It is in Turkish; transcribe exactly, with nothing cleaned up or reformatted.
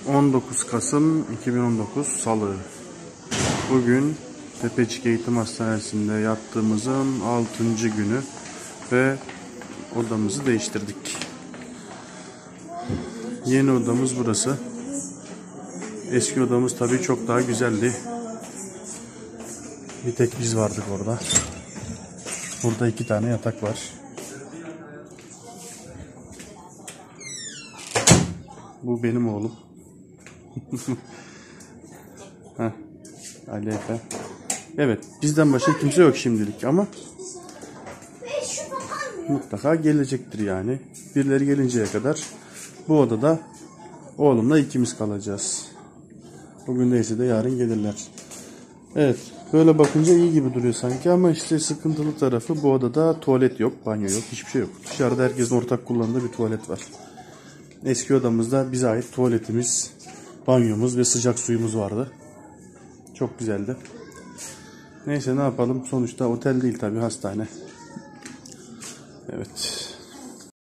on dokuz Kasım iki bin on dokuz Salı. Bugün Tepecik Eğitim Hastanesi'nde yattığımızın altıncı günü ve odamızı değiştirdik. Yeni odamız burası. Eski odamız tabii çok daha güzeldi. Bir tek biz vardık orada. Burada iki tane yatak var. Bu benim oğlum. Heh, Ali Efe. Evet, bizden başka kimse yok şimdilik ama mutlaka gelecektir yani. Birileri gelinceye kadar bu odada oğlumla ikimiz kalacağız. Bugün değilse de yarın gelirler. Evet, böyle bakınca iyi gibi duruyor sanki ama işte sıkıntılı tarafı bu odada tuvalet yok, banyo yok, hiçbir şey yok. Dışarıda herkesin ortak kullandığı bir tuvalet var. Eski odamızda bize ait tuvaletimiz, banyomuz ve sıcak suyumuz vardı. Çok güzeldi. Neyse ne yapalım, sonuçta otel değil tabii, hastane. Evet.